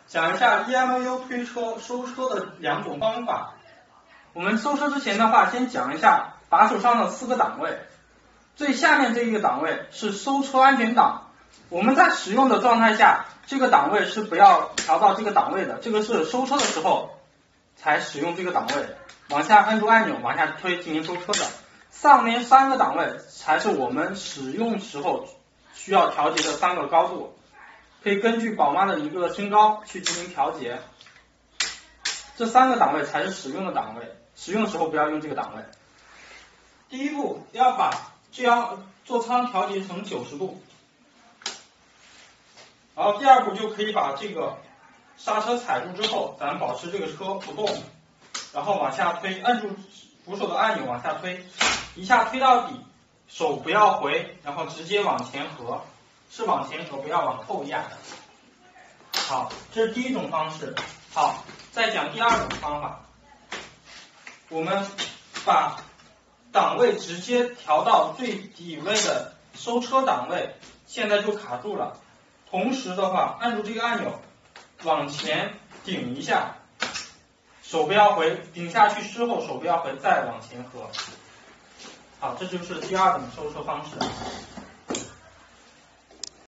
讲一下 EMU 推车收车的2种方法。我们收车之前的话，先讲一下把手上的4个档位。最下面这一个档位是收车安全档，我们在使用的状态下，这个档位是不要调到这个档位的，这个是收车的时候才使用这个档位，往下按住按钮往下推进行收车的。上面3个档位才是我们使用时候需要调节的3个高度，可以根据宝妈的一个身高去进行调节。这3个档位才是使用的档位，使用的时候不要用这个档位。第一步要把这样座舱调节成90度，然后第2步就可以把这个刹车踩住之后，咱们保持这个车不动，然后往下推，按住扶手的按钮往下推，一下推到底，手不要回，然后直接往前合，是往前合，不要往后压。好，这是第一种方式。好，再讲第2种方法，我们把档位直接调到最底位的收车档位，现在就卡住了。同时的话，按住这个按钮，往前顶一下，手不要回，顶下去之后手不要回，再往前合。好，这就是第2种收车方式。